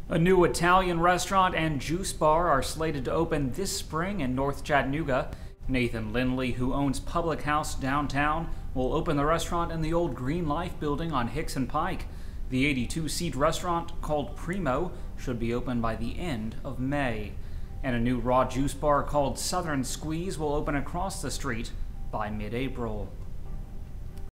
A new Italian restaurant and juice bar are slated to open this spring in North Chattanooga. Nathan Lindley, who owns Public House downtown, will open the restaurant in the old Greenlife building on Hixson Pike. The 82-seat restaurant, called Primo, should be open by the end of May. And a new raw juice bar called Southern Squeeze will open across the street by mid-April.